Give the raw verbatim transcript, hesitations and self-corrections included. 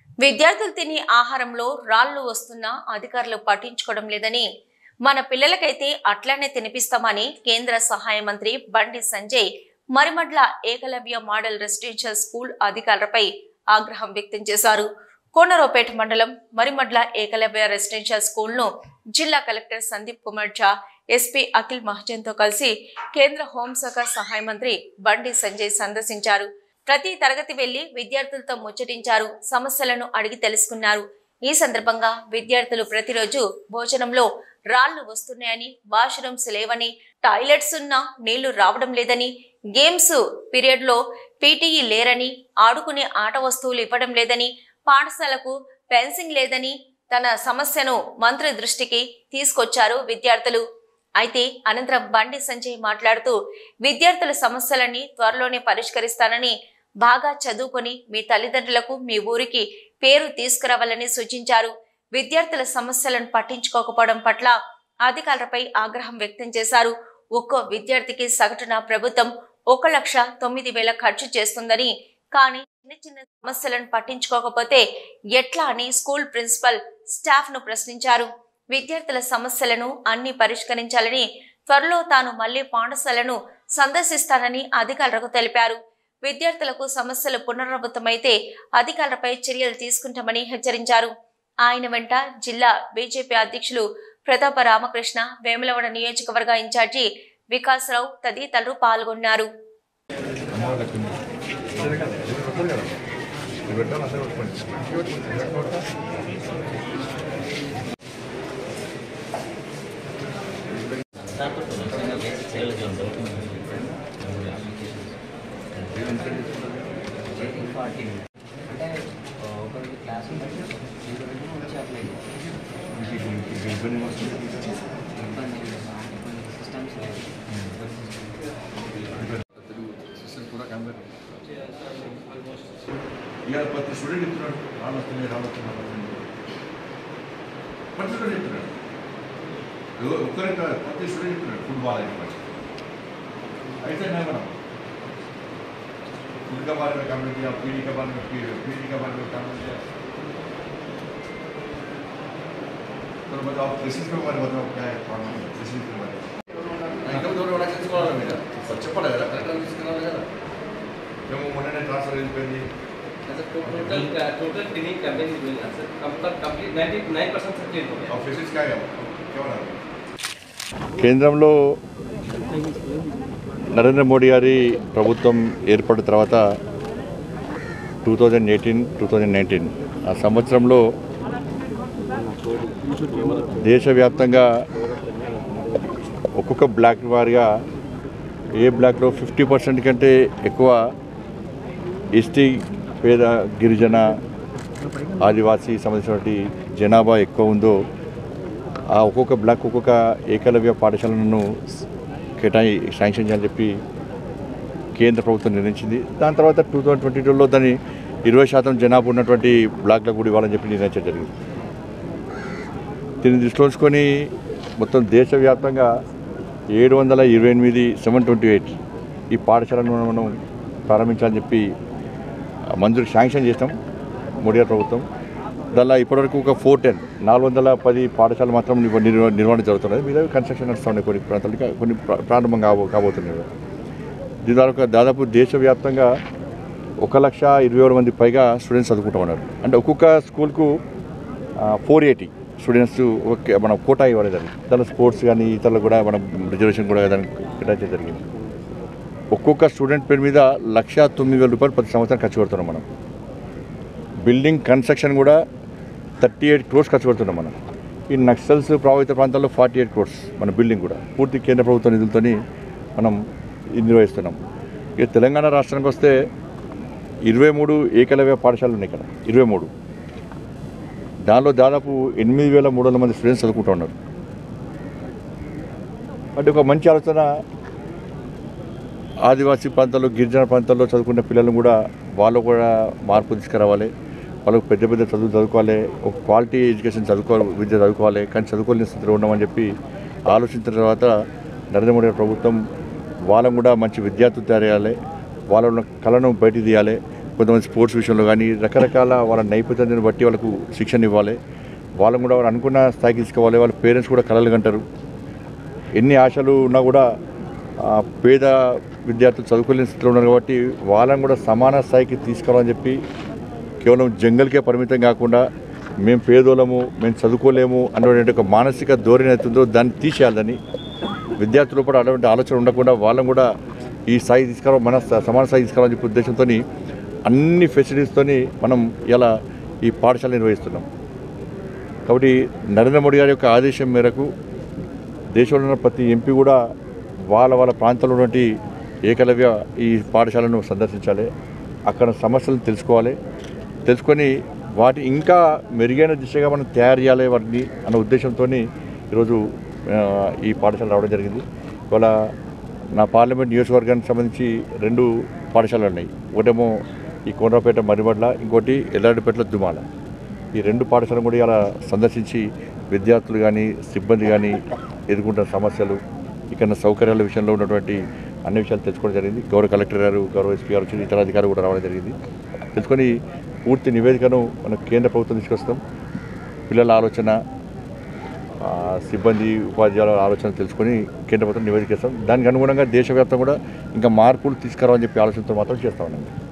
విద్యార్థులు తినే ఆహారంలో రాళ్లు వస్తున్నా అధికారులు పట్టించుకోవడం లేదని, మన పిల్లలకైతే అట్లానే తినిపిస్తామని కేంద్ర సహాయ మంత్రి Bandi Sanjay Marimadla Ekalavya model residential school అధికారులపై ఆగ్రహం వ్యక్తం చేశారు. కోనరావుపేట మండలం మరిమడ్ల ఏకలవ్య రెసిడెన్షియల్ స్కూల్ ను జిల్లా కలెక్టర్ సందీప్ కుమార్ ఝా, ఎస్పీ అఖిల్ మహాజన్ తో కలిసి కేంద్ర హోంశాఖ సహాయ మంత్రి బండి సంజయ్ సందర్శించారు. ప్రతి తరగతి వెళ్లి విద్యార్థులతో ముచ్చటించారు. సమస్యలను అడిగి తెలుసుకున్నారు. ఈ సందర్భంగా విద్యార్థులు ప్రతిరోజు భోజనంలో రాళ్లు వస్తున్నాయని, వాష్రూమ్స్ లేవని, టాయిలెట్స్ ఉన్నా నీళ్లు రావడం లేదని, గేమ్స్ పీరియడ్ లో పీటీఈ లేరని, ఆడుకునే ఆట వస్తువులు ఇవ్వడం లేదని, పాఠశాలకు ఫెన్సింగ్ లేదని తన సమస్యను మంత్రి దృష్టికి తీసుకొచ్చారు విద్యార్థులు. అయితే అనంతరం బండి సంజయ్ మాట్లాడుతూ విద్యార్థుల సమస్యలన్నీ త్వరలోనే పరిష్కరిస్తానని, బాగా చదువుకొని మీ తల్లిదండ్రులకు మీ ఊరికి పేరు తీసుకురావాలని సూచించారు. విద్యార్థుల సమస్యలను పట్టించుకోకపోవడం పట్ల అధికారులపై ఆగ్రహం వ్యక్తం చేశారు. ఒక్కో విద్యార్థికి సగటున ప్రభుత్వం ఒక లక్ష తొమ్మిది వేల ఖర్చు చేస్తుందని, కానీ చిన్న చిన్న సమస్యలను పట్టించుకోకపోతే ఎట్లా అని స్కూల్ ప్రిన్సిపల్ స్టాఫ్ ను ప్రశ్నించారు. విద్యార్థుల సమస్యలను అన్ని పరిష్కరించాలని, త్వరలో తాను మళ్లీ పాఠశాలను సందర్శిస్తానని అధికారులకు తెలిపారు. విద్యార్థులకు సమస్యలు పునరావృతమైతే అధికారులపై చర్యలు తీసుకుంటామని హెచ్చరించారు. ఆయన వెంట జిల్లా బీజేపీ అధ్యక్షులు ప్రతాప రామకృష్ణ, వేములవాడ నియోజకవర్గ ఇన్ఛార్జి వికాసరావు తదితరులు పాల్గొన్నారు. ఇవాళ ప్రతి స్టూడెంట్ చెప్తున్నాడు రాళ్ళు వస్తున్నాయి రాళ్ళు వస్తున్నాయి ప్రతి స్టూడెంట్ చెప్తున్నాడు. ఒక్కరే కాదు, ప్రతి స్టూడెంట్ చెప్తున్నాడు ఫుట్బాల్ అయితే మంచి అయితే మనం फुल के बारे में कमेंट किया, पीढ़ी के बारे में पीढ़ी के बारे में कमेंट किया। तो बताओ थीसिस के बारे में बताओ क्या है प्रॉब्लम थीसिस के बारे में इनकम दोनों वाला किसको वाला मेरा सच्चा पड़ा है करेक्ट किसको वाला है जो मोने ने ट्रांसफर रेंज पे दी ऐसा टोटल टोटल ट्रेनिंग कैंपेन हुई है सर कंप्लीट निन्यानवे परसेंट कंप्लीट हो गया। और थीसिस क्या है क्या वाला కేంద్రంలో నరేంద్ర మోడీ గారి ప్రభుత్వం ఏర్పడిన తర్వాత two thousand eighteen two thousand nineteen ఆ సంవత్సరంలో దేశవ్యాప్తంగా ఒక్కొక్క బ్లాక్ వారిగా ఏ బ్లాక్లో ఫిఫ్టీ పర్సెంట్ కంటే ఎక్కువ ఎస్టీ, పేద, గిరిజన, ఆదివాసీ సంబంధించినటువంటి జనాభా ఎక్కువ ఉందో ఆ ఒక్కొక్క బ్లాక్ ఒక్కొక్క ఏకలవ్య పాఠశాలను కేటాయి శాంక్షన్ చేయాలని చెప్పి కేంద్ర ప్రభుత్వం నిర్ణయించింది. దాని తర్వాత టూ థౌజండ్ ట్వంటీ టూలో దాన్ని ఇరవై శాతం జనాభా ఉన్నటువంటి బ్లాక్లకు కూడా ఇవ్వాలని చెప్పి నిర్ణయించడం జరిగింది. దీన్ని దృష్టిలో ఉంచుకొని మొత్తం దేశవ్యాప్తంగా ఏడు వందల ఇరవై ఎనిమిది సెవెన్ ట్వంటీ ఎయిట్ ఈ పాఠశాలను మనం ప్రారంభించాలని చెప్పి మంజూరు శాంక్షన్ చేస్తాం మోడీ గారి ప్రభుత్వం. దానిలో ఇప్పటివరకు ఒక ఫోర్ టెన్ నాలుగు వందల పది పాఠశాలలు మాత్రం నిర్వహణ జరుగుతున్నది. మీద కన్స్ట్రక్షన్ నడుస్తున్నాయి కొన్ని ప్రాంతాలకి, కొన్ని ప్రారంభం కాబో కాబోతున్నాయి. దీని ద్వారా దాదాపు దేశవ్యాప్తంగా ఒక లక్ష ఇరవై ఏడు మంది పైగా స్టూడెంట్స్ చదువుకుంటూ ఉన్నారు. అంటే ఒక్కొక్క స్కూల్కు ఫోర్ ఎయిటీ స్టూడెంట్స్ ఓకే మనం కోటా ఇవ్వడం జరిగింది. దానిలో స్పోర్ట్స్ కానీ ఇతరులు కూడా మనం రిజర్వేషన్ కూడా దానికి కేటాయించడం జరిగింది. ఒక్కొక్క స్టూడెంట్ పేరు మీద లక్ష తొమ్మిది వేల రూపాయలు ప్రతి సంవత్సరం ఖర్చు పెడుతున్నాం మనం. బిల్డింగ్ కన్స్ట్రక్షన్ కూడా థర్టీ ఎయిట్ క్రోర్స్ ఖర్చు పెడుతున్నాం మనం. ఈ నక్సల్స్ ప్రభావిత ప్రాంతాల్లో ఫార్టీ ఎయిట్ క్రోర్స్ మన బిల్డింగ్ కూడా పూర్తి కేంద్ర ప్రభుత్వ నిధులతో మనం నిర్వహిస్తున్నాం. ఇక తెలంగాణ రాష్ట్రానికి వస్తే ఇరవై మూడు ఏకలవ్య పాఠశాలలు ఉన్నాయి ఇక్కడ. ఇరవై మూడు దానిలో దాదాపు ఎనిమిది వేల మూడు వందల మంది స్టూడెంట్స్ చదువుకుంటూ ఉన్నారు. అంటే ఒక మంచి ఆలోచన. ఆదివాసీ ప్రాంతాల్లో, గిరిజన ప్రాంతాల్లో చదువుకునే పిల్లలను కూడా వాళ్ళు కూడా మార్పు తీసుకురావాలి. వాళ్ళకు పెద్ద పెద్ద చదువు చదువుకోవాలి, ఒక క్వాలిటీ ఎడ్యుకేషన్ చదువుకోవాలి, విద్య చదువుకోవాలి. కానీ చదువుకోలేని స్థితిలో ఉన్నామని చెప్పి ఆలోచించిన తర్వాత నరేంద్ర మోడీ ప్రభుత్వం వాళ్ళను కూడా మంచి విద్యార్థులు తయారు చేయాలి, వాళ్ళ కళను బయటికి తీయాలి, కొంతమంది స్పోర్ట్స్ విషయంలో కానీ రకరకాల వాళ్ళ నైపుణ్యాన్ని బట్టి వాళ్ళకు శిక్షణ ఇవ్వాలి. వాళ్ళని కూడా వాళ్ళు అనుకున్న స్థాయికి తీసుకోవాలి. వాళ్ళ పేరెంట్స్ కూడా కలలు కంటారు. ఎన్ని ఆశలు ఉన్నా కూడా పేద విద్యార్థులు చదువుకోలేని స్థితిలో ఉన్నారు కాబట్టి వాళ్ళని కూడా సమాన స్థాయికి తీసుకురావాలని చెప్పి కేవలం జంగల్కే పరిమితం కాకుండా మేము పేదోళ్ళము, మేము చదువుకోలేము అనేటువంటి ఒక మానసిక ధోరణి అవుతుందో దాన్ని తీసేయాలని విద్యార్థులు కూడా అటువంటి ఆలోచన ఉండకుండా వాళ్ళని కూడా ఈ స్థాయి తీసుకురావాలి, మన సమాన స్థాయి తీసుకురావాలని చెప్పే ఉద్దేశంతో అన్ని ఫెసిలిటీస్తో మనం ఇలా ఈ పాఠశాల నిర్వహిస్తున్నాం. కాబట్టి నరేంద్ర మోడీ గారి యొక్క ఆదేశం మేరకు దేశంలో ఉన్న ప్రతి ఎంపీ కూడా వాళ్ళ వాళ్ళ ప్రాంతంలో ఉన్నటువంటి ఏకలవ్య ఈ పాఠశాలను సందర్శించాలి. అక్కడ సమస్యలను తెలుసుకోవాలి. తెలుసుకొని వాటి ఇంకా మెరుగైన దిశగా మనం తయారు చేయాలి వాటిని అన్న ఉద్దేశంతో ఈరోజు ఈ పాఠశాల రావడం జరిగింది. ఇవాళ నా పార్లమెంట్ నియోజకవర్గానికి సంబంధించి రెండు పాఠశాలలు ఉన్నాయి. ఒకటేమో ఈ కోనరాపేట మరిమడ్ల, ఇంకోటి ఎల్లారెడ్డిపేటలో దుమాల. ఈ రెండు పాఠశాలను కూడా ఇలా సందర్శించి విద్యార్థులు కానీ సిబ్బంది కానీ ఎదుర్కొంటున్న సమస్యలు, ఇక్కడ సౌకర్యాల విషయంలో ఉన్నటువంటి అన్ని విషయాలు తెలుసుకోవడం జరిగింది. గౌరవ కలెక్టర్ గారు, గౌరవ ఎస్పీ గారు వచ్చి ఇతర అధికారులు కూడా రావడం జరిగింది. తెలుసుకొని పూర్తి నివేదికను మన కేంద్ర ప్రభుత్వం తీసుకొస్తాం. పిల్లల ఆలోచన, సిబ్బంది ఉపాధ్యాయుల ఆలోచన తెలుసుకొని కేంద్ర ప్రభుత్వం నివేదిక ఇస్తాం. దానికి అనుగుణంగా దేశవ్యాప్తంగా కూడా ఇంకా మార్పులు తీసుకురావాలని చెప్పి ఆలోచనతో మాత్రం చేస్తామని.